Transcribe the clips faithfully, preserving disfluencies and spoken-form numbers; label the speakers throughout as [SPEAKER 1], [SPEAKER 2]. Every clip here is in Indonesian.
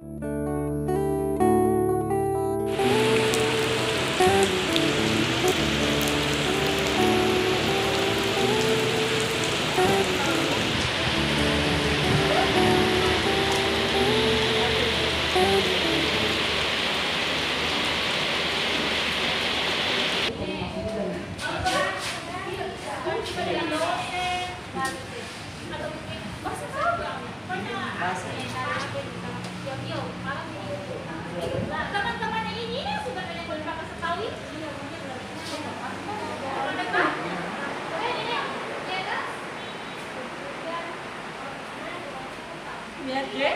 [SPEAKER 1] Teman-teman ini sudah banyak berapa sekali? Biar dia.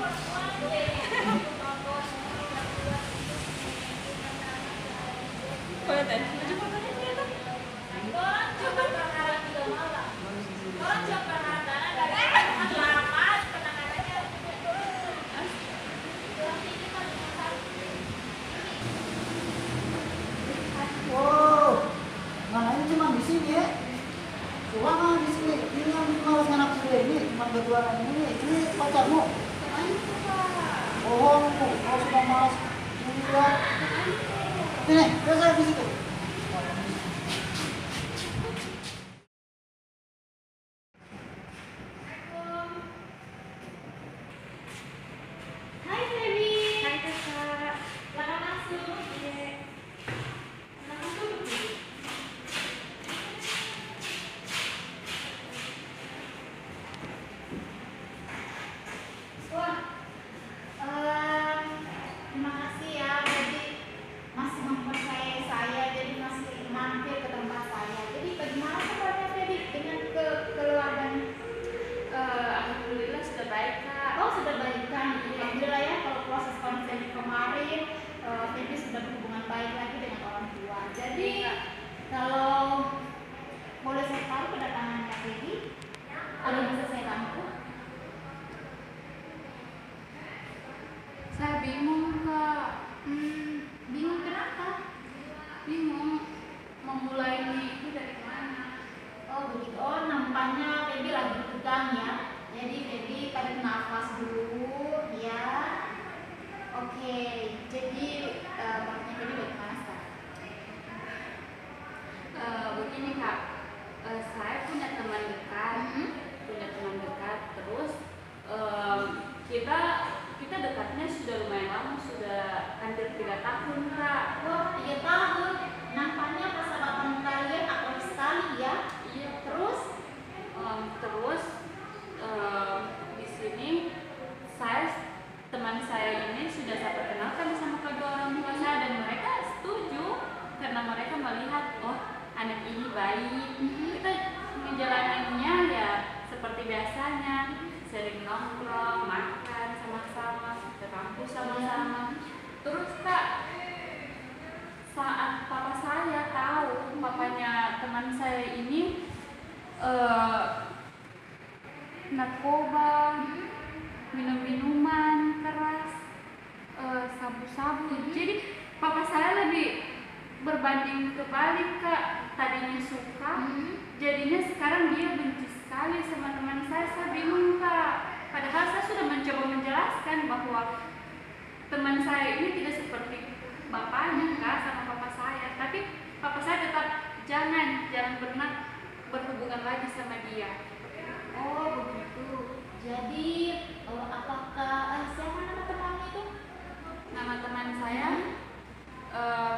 [SPEAKER 1] Boleh teh, baju fotonya ternyata. Orang coba berharap tiga malam. Orang coba berharap dari selamat penanganannya.
[SPEAKER 2] Wow, mana ini cuma di sini ya? Cuma di sini. Ini yang malas anak sudah ini cuma berdua ini. Ini pacarmu? Oh, kalau sudah malas ini ya. Ini, saya di situ.
[SPEAKER 1] Hai Feby. Hai kakak. Selamat masuk. Selamat masuk. Wah, eh, terima kasih ya. Jadi masih mempercayai saya, jadi masih mampir ke tempat saya. Jadi bagaimana kabarnya Feby dengan ke keluarganya?
[SPEAKER 3] Eh, Alhamdulillah sudah baik kak.
[SPEAKER 1] Oh sudah baik kan? Alhamdulillah ya kalau proses konseling kemarin uh, Feby sudah berhubungan baik lagi dengan orang tua. Jadi kalau boleh saya tahu kedatangan Kak Feby, ada yang bisa saya bantu?
[SPEAKER 3] Saya bingung kak.
[SPEAKER 1] Hmm, bingung kenapa?
[SPEAKER 3] Bingung memulai itu dari mana.
[SPEAKER 1] Oh begitu. Oh nampaknya Feby lagi tegang ya. Jadi Feby tarik nafas dulu ya. Oke. Jadi uh, maksudnya Feby bagaimana sekarang?
[SPEAKER 3] Eh, begini kak, Eh, saya punya teman dekat,
[SPEAKER 1] Mhm.
[SPEAKER 3] punya teman dekat. Terus em, kita kita dekatnya sudah lumayan lama, sudah hampir tiga tahun kak.
[SPEAKER 1] Wah tiga tahun. Nampaknya persahabatan kalian akrab sekali ya.
[SPEAKER 3] Iya.
[SPEAKER 1] Terus
[SPEAKER 3] Em, terus em, di sini saya teman saya ini sudah saya perkenalkan sama kedua orang tua saya dan mereka setuju karena mereka melihat oh anak ini baik. Kita menjalaninya ya seperti biasanya, sering nongkrong, makan sama-sama, ke kampus sama-sama. Terus kak, saat papa saya tahu papanya teman saya ini eh, narkoba, minum-minuman keras, eh, sabu-sabu. Jadi papa saya lebih berbanding kebalik kak. Tadinya suka, jadinya sekarang dia benci sekali sama teman saya. Saya bingung kak. Padahal saya sudah mencoba menjelaskan bahwa teman saya ini tidak seperti bapaknya kak sama papa saya. Tapi papa saya tetap jangan jangan pernah berhubungan lagi sama dia.
[SPEAKER 1] oh begitu. Jadi eh, apakah eh, siapa nama temanmu itu?
[SPEAKER 3] Nama teman saya eh,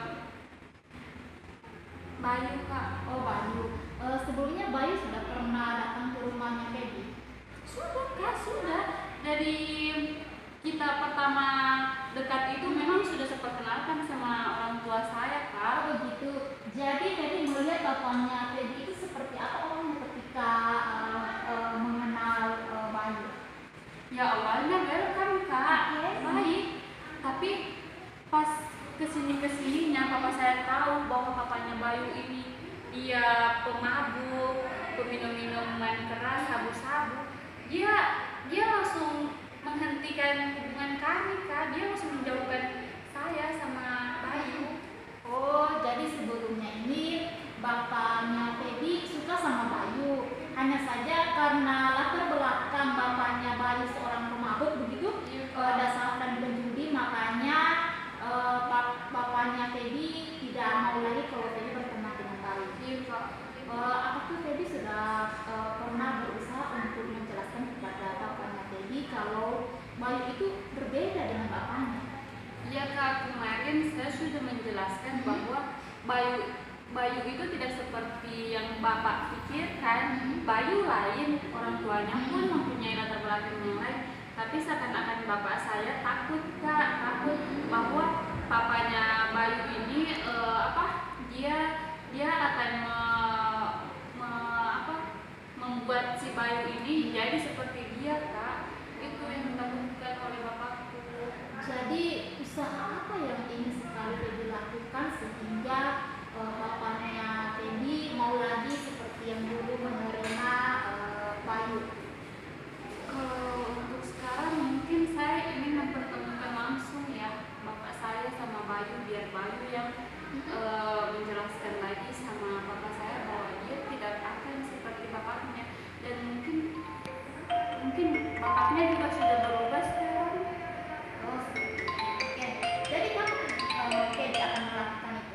[SPEAKER 3] Bayu kak.
[SPEAKER 1] Oh Bayu. Eh, sebelumnya Bayu sudah pernah datang ke rumahnya Feby?
[SPEAKER 3] Sudah kak, sudah. Dari kita pertama dekat itu memang sudah seperkenalkan sama orang tua saya kak.
[SPEAKER 1] Oh begitu. Jadi Feby melihat bapaknya Feby itu seperti apa orangnya ketika eh, eh, mengenal eh, Bayu?
[SPEAKER 3] Ya awalnya welcome kak,
[SPEAKER 1] Oke.
[SPEAKER 3] baik. Tapi pas kesini kesininya papa saya tahu bahwa papanya Bayu ini dia pemabuk, peminum minuman keras, sabu-sabu. Dia dia langsung menghentikan hubungan kami kak. Dia langsung menjauhkan saya sama Bayu.
[SPEAKER 1] Oh jadi sebelumnya ini bapaknya Feby suka sama Bayu. Hanya saja karena latar belakang bapaknya Bayu seorang pemabuk begitu,
[SPEAKER 3] Iya,
[SPEAKER 1] eh, dasar dan tidak mau lagi kalau Feby berteman dengan bayi.
[SPEAKER 3] Iya kak.
[SPEAKER 1] Uh, apakah Feby sudah uh, pernah berusaha untuk menjelaskan kepada bapaknya Feby kalau bayi itu berbeda dengan bapaknya?
[SPEAKER 3] Iya kak, kemarin saya sudah menjelaskan
[SPEAKER 1] Hmm.
[SPEAKER 3] bahwa Bayu Bayu itu tidak seperti yang bapak pikirkan.
[SPEAKER 1] Hmm.
[SPEAKER 3] Bayu lain, orang tuanya pun mempunyai latar belakang yang lain. Tapi seakan-akan bapak saya takut kak, takut bahwa papanya Bayu ini eh, apa? Dia dia akan me, me- apa? Membuat si Bayu ini jadi seperti dia kak. Itu yang ditakutkan oleh bapakku.
[SPEAKER 1] Jadi usaha apa yang ingin sekali Feby lakukan sehingga uh, bapaknya Feby mau lagi seperti yang dulu menerima uh, Bayu?
[SPEAKER 3] Kalau untuk sekarang mungkin saya ingin mempertemukan langsung ya bapak saya sama Bayu, biar Bayu yang eh, menjelaskan lagi sama bapak saya bahwa dia tidak akan seperti bapaknya, dan mungkin mungkin bapaknya juga sudah berubah sekarang.
[SPEAKER 1] Oh, seperti itu. Oke. Jadi kamu uh, Feby akan melakukan itu?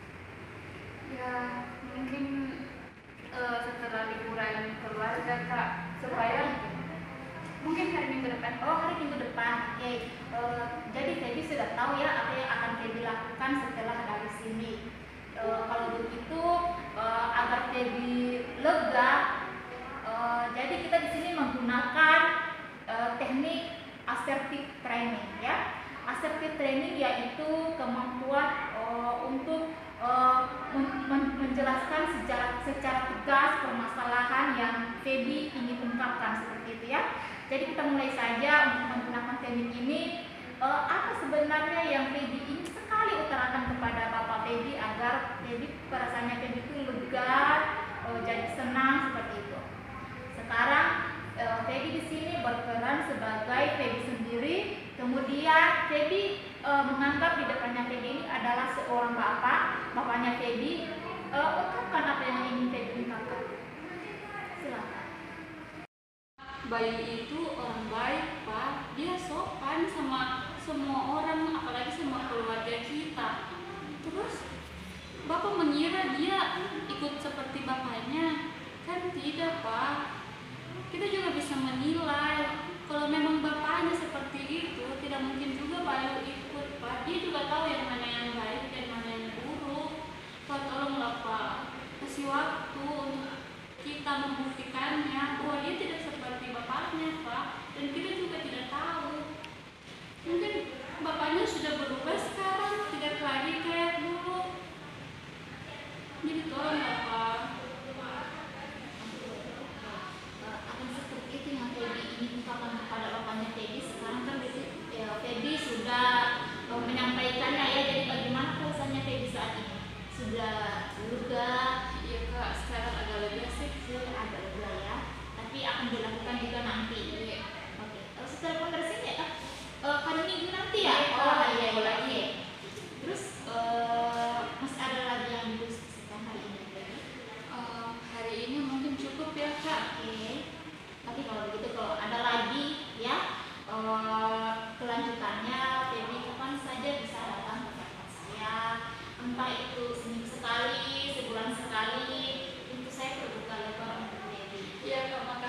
[SPEAKER 3] Ya mungkin eh, setelah liburan keluarga kak, supaya mungkin hari minggu depan.
[SPEAKER 1] Oh, hari minggu depan. Oke. Uh, jadi Feby sudah tahu ya apa yang akan Feby lakukan setelah dari sini. Uh, kalau begitu uh, agar Feby lega, uh, jadi kita di sini menggunakan uh, teknik assertive training ya. Assertive training yaitu kemampuan uh, untuk uh, men- men- menjelaskan secara secara tegas permasalahan yang Feby ingin ungkapkan seperti itu ya. Jadi kita mulai saja untuk menggunakan teknik ini. Uh, apa sebenarnya yang Feby ingin sekali utarakan kepada Bapak Feby agar Feby perasaannya Feby itu lega, uh, jadi senang seperti itu. Sekarang uh, Feby di sini berperan sebagai Feby sendiri. Kemudian Feby uh, menganggap di depannya Feby ini adalah seorang bapak, bapaknya Feby. Uh, ungkapkan apa yang ingin Feby ungkapkan. Silakan.
[SPEAKER 3] Bayu itu orang baik pak, dia sopan sama semua orang, apalagi sama keluarga kita. Terus bapak mengira dia ikut seperti bapaknya, kan tidak pak. Kita juga bisa menilai kalau memang bapaknya seperti itu, tidak mungkin juga Bayu ikut pak. Dia juga tahu yang mana yang baik dan mana yang buruk. Pak tolonglah pak, kasih waktu untuk kita membuktikannya bahwa dia tidak seperti bapaknya pak, dan kita juga tidak tahu, mungkin bapaknya sudah berubah sekarang, tidak lagi kayak dulu. Jadi tolonglah pak.
[SPEAKER 1] Uh, akan seperti itu yang Feby ingin ungkapkan kepada bapaknya Feby. Sekarang kan Feby, ya, Feby sudah uh, menyampaikannya ya. Jadi bagaimana perasaannya Feby saat ini? Sudah lega?
[SPEAKER 3] Iya kak, sekarang agak lega sih.
[SPEAKER 1] Sudah agak lega ya. Tapi akan dilakukan juga nanti.
[SPEAKER 3] Iya.
[SPEAKER 1] Oke. Uh, setelah konversi ya? Uh, hari minggu nanti ya?
[SPEAKER 3] Iya,
[SPEAKER 1] Oh
[SPEAKER 3] Kak.
[SPEAKER 1] iya iya. Iya. Terus uh, masih ada lagi yang didiskusikan hari ini?
[SPEAKER 3] Eh, hari ini mungkin cukup ya kak.
[SPEAKER 1] Oke, tapi kalau begitu kalau ada lagi ya eh, kelanjutannya, Feby kapan saja bisa datang ke kantor saya, entah itu seminggu sekali, sebulan sekali, untuk saya terbuka lebar untuk Feby.
[SPEAKER 3] Iya kak,